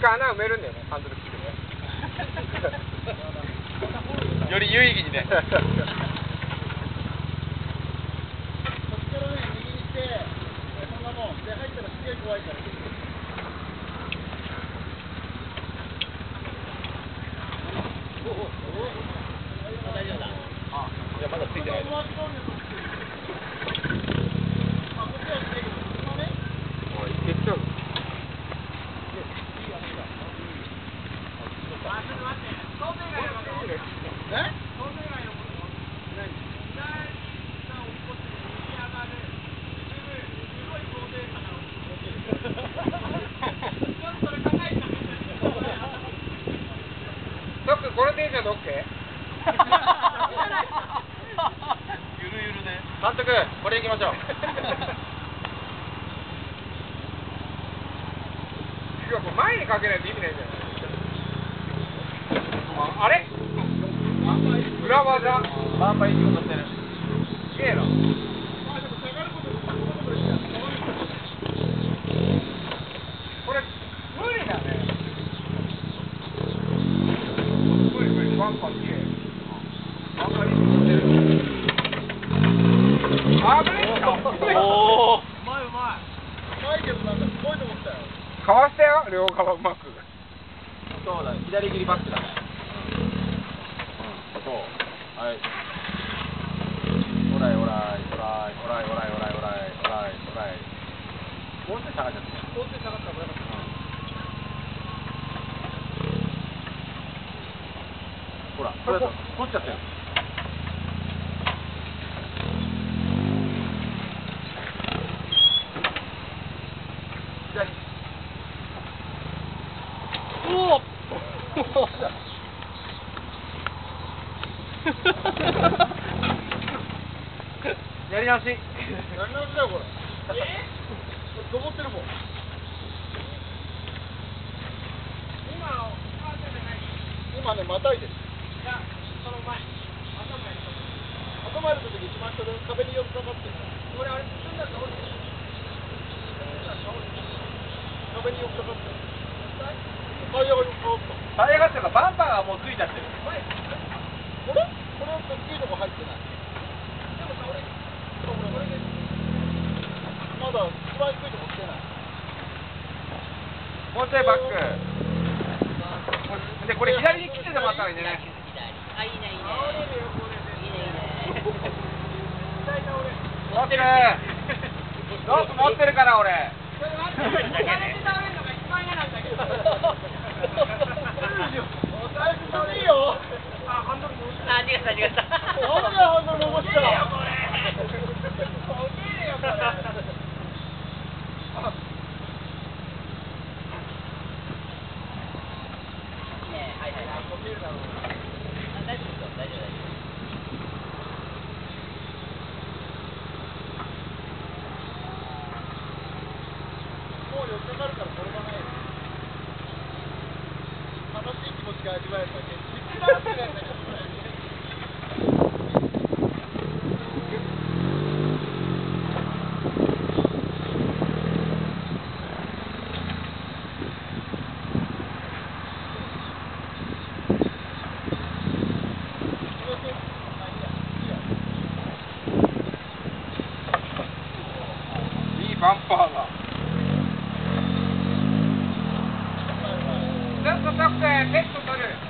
回穴埋めるんだよね、ハンドル切るね。 より有意義にね。 こっちからね、右にして、そんなもん。で、入ったらすげえ怖いから。大丈夫だ。 あ、いやまだついてない。 おい、行ってきちゃう。トック、このテンションで OK？ ゆるゆるね。 監督、これ行きましょう。いや、これ前にかけないと意味ないじゃない。あれ裏技。 バンパイ行こうとしてる。 すげえな。これ、無理だね。無理無理、バンパン綺麗。バンパンいいことしてる。あぶねえか。 おお。 うまいけどなんかすごいと思ったよ。 かわしたよ、両側うまく。 そうだ、左切りバックだね。そう。はい。オライオライオライオライオライオライオライオライ。もうちょい下がっちゃった。 もうちょい下がったらよかった。 ほら、これ取っちゃったよ。左。おお。やり直し。 やり直しだよこれ。どもってるもん。今ね、またいです。いや、その前。頭入るとき一番下で壁に寄っかかってる。俺あれ進んだら倒れてる。壁に寄っかかってる。タイヤが寄っかかった。 タイヤがっていうかバンパーがもうついちゃってる。 これは大きいとこ入ってない。でもさ、俺まだ一番低いとこ来てない。 もうちょいバック。で、これ左に切っててもらったらいいんじゃない？ あ、いいねいいね。いいねいいね。 持ってる。ロープ持ってるから俺。 いいよ。 あ、逃がした逃がした。 なんでハンドル残した。もう寄っかかるから転ばないよ。楽しい気持ちが味わえるだけ。一番好きなんだけどね。 いいバンパーが。ちょっとトック、ペット取る。